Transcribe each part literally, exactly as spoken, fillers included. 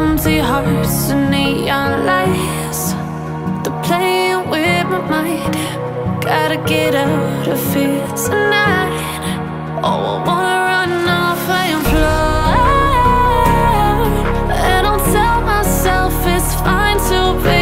empty hearts and neon lights. They're playing with my mind. Gotta get out of here tonight. Oh, I wanna run off and fly. And I'll tell myself it's fine to be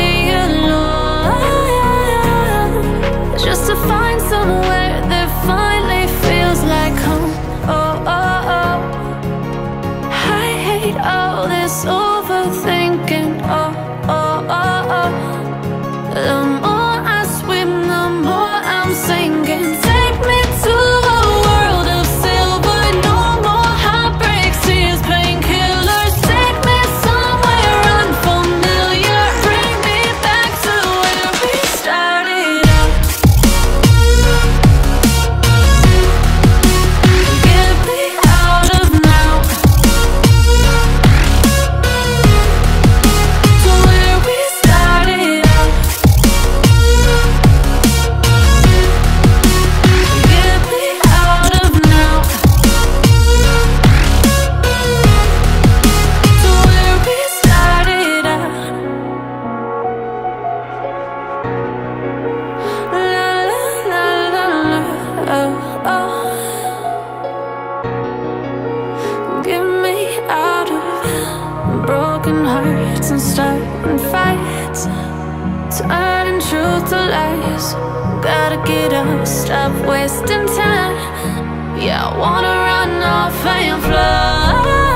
alone, just to find somewhere that finally feels like home. Oh, oh, oh. I hate all this overthinking. Oh, oh, oh, oh. The more I swim, the more I'm sinking. Take me to a world of silver. No more heartbreaks, tears, painkillers. Take me somewhere unfamiliar. Bring me back to where we started out. Get me out of now, to where we started out. Get me out of now, to where we started out. La la la la la, oh, oh. Get me out of broken hearts and starting fights, turning truth to lies. Gotta get up, stop wasting time. Yeah, I wanna run off and fly.